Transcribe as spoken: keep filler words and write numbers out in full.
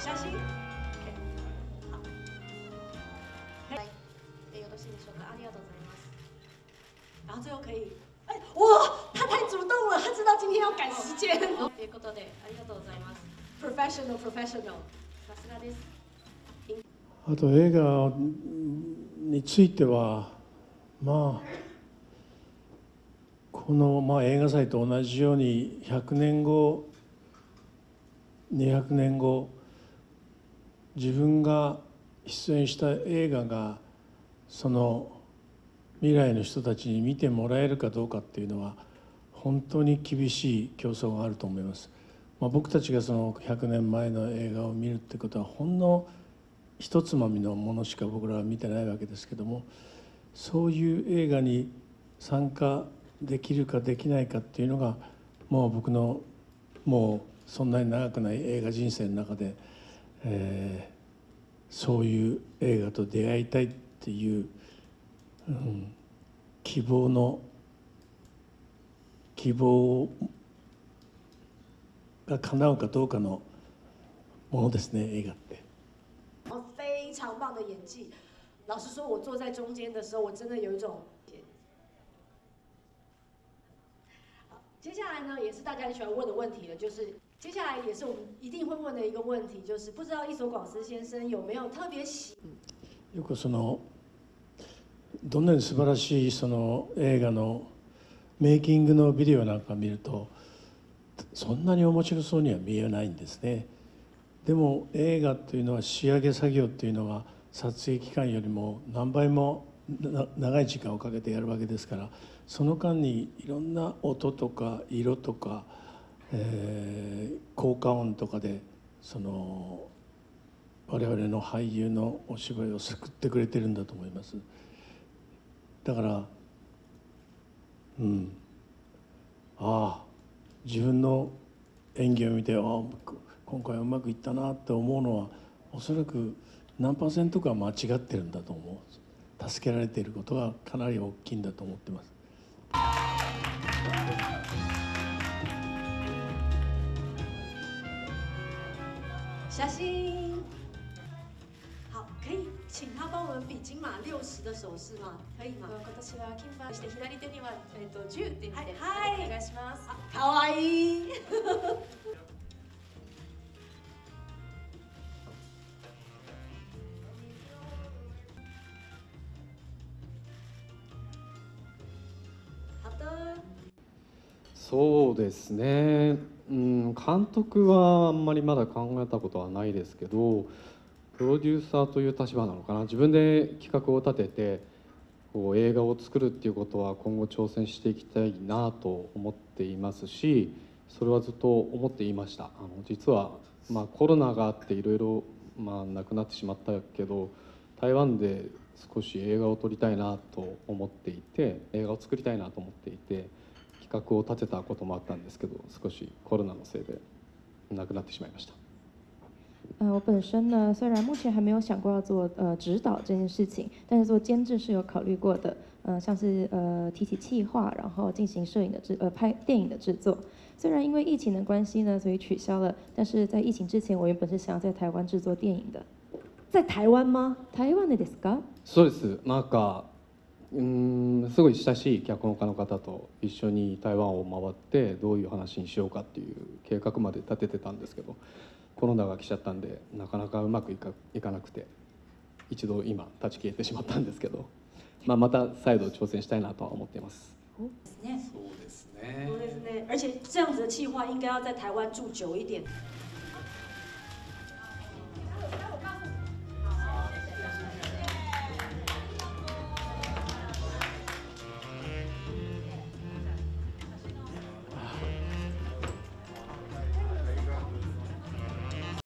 写真。好。はい。よろしいでしょうか。ありがとうございます。然后最后可以。哎，哇，他太主动了，他知道今天要赶时间。ということで、ありがとうございます。Professional, professional。さすがです。 あと映画については、まあこの、まあ、映画祭と同じようにひゃくねんごにひゃくねんご自分が出演した映画がその未来の人たちに見てもらえるかどうかっていうのは本当に厳しい競争があると思います。まあ、僕たちがそのひゃくねんまえの映画を見るってことはほんの一つまみのものしか僕らは見てないわけですけども、そういう映画に参加できるかできないかっていうのがもう僕のもうそんなに長くない映画人生の中で、えー、そういう映画と出会いたいっていう、うん、希望の希望が叶うかどうかのものですね、映画って。 非常棒的演技。老实说，我坐在中间的时候，我真的有一种。好，接下来呢，也是大家很喜欢问的问题了，就是接下来也是我们一定会问的一个问题，就是不知道伊索广司先生有没有特别喜。 よくそのどんなに素晴らしいその映画のメイキングのビデオなんか見るとそんなに面白そうには見えないんですね。でも映画というのは仕上げ作業っていうのは撮影期間よりも何倍も長い時間をかけてやるわけですから、その間にいろんな音とか色とか、えー、効果音とかでその我々の俳優のお芝居を救ってくれてるんだと思います。だからうんああ自分の演技を見てああ今回はうまくいったなって思うのはおそらく何パーセントか間違ってるんだと思う。助けられていることがかなり大きいんだと思ってます。 写真。好，可以请他帮我们比金马六十的手勢吗？可以吗？ 今年は金馬して左手にはえっとじゅうって言って、 はい、 お願いします。 かわいい。 そうですね、うん、監督はあんまりまだ考えたことはないですけど、プロデューサーという立場なのかな。自分で企画を立ててこう映画を作るっていうことは今後挑戦していきたいなと思っていますし、それはずっと思っていました。あの実は、まあ、コロナがあっていろいろまあなくなってしまったけど、台湾で少し映画を撮りたいなと思っていて、映画を作りたいなと思っていて企画を立てたこともあったんですけど、少しコロナのせいでなくなってしまいました。 呃，我本身呢，虽然目前还没有想过要做呃指导这件事情，但是做监制是有考虑过的。呃，像是呃提起企划，然后进行摄影的制呃拍电影的制作。虽然因为疫情的关系呢，所以取消了，但是在疫情之前，我原本是想要在台湾制作电影的。 在台湾吗？ 台湾でですか？ そうです。なんかうんすごい親しい脚本家の方と一緒に台湾を回ってどういう話にしようかっていう計画まで立ててたんですけど、コロナが来ちゃったんでなかなかうまくいかいかなくて一度今立ち消えてしまったんですけど、まあ、また再度挑戦したいなとは思っています。 そうですね。 そうですね。而且这样子的企划应该要在台湾住久一点。